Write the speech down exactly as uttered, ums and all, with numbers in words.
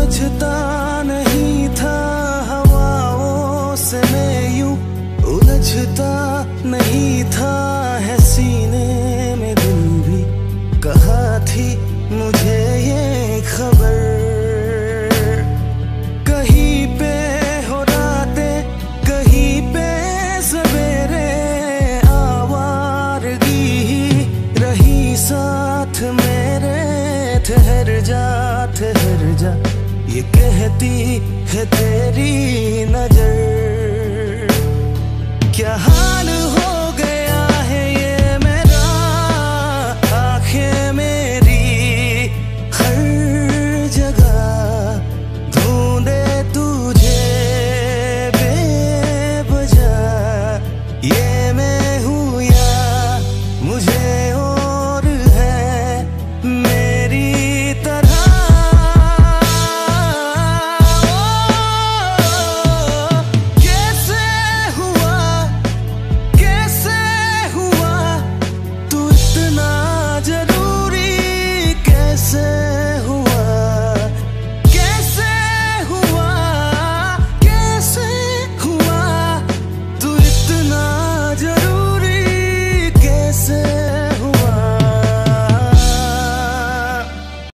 समझता नहीं था हवाओं से मैं यूं उलझता नहीं था है सीने में दिल भी कहा थी मुझे ये खबर कहीं पे हो रातें कहीं पे सवेरे आवारगी ही रही साथ मेरे ठहर जा ठहर जा ये कहती है तेरी नजर